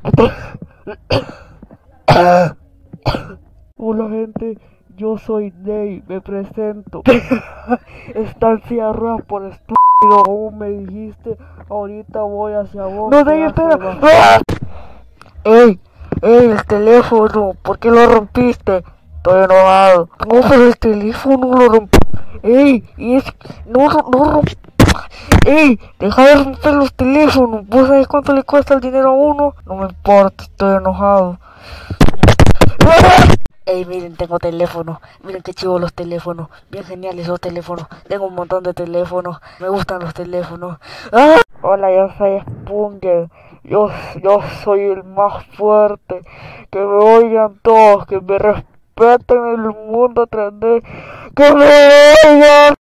Hola gente, yo soy Ney, me presento. Están cerradas por estúpido, como me dijiste, ahorita voy hacia vos. No, Ney, espera. ¡Ey! El teléfono, ¿por qué lo rompiste? Estoy enojado. No, pero el teléfono lo rompí. ¡Ey! No romp... ¡Ey! Deja de romper los teléfonos. ¿Vos sabés cuánto le cuesta el dinero a uno? No me importa, estoy enojado. Ey, miren, tengo teléfono. Miren qué chivo los teléfonos. Bien geniales los teléfonos. Tengo un montón de teléfonos. Me gustan los teléfonos. ¡Ah! Hola, yo soy Spunger. Yo soy el más fuerte. Que me oigan todos. Que me respeten en el mundo 3D. Que me oigan.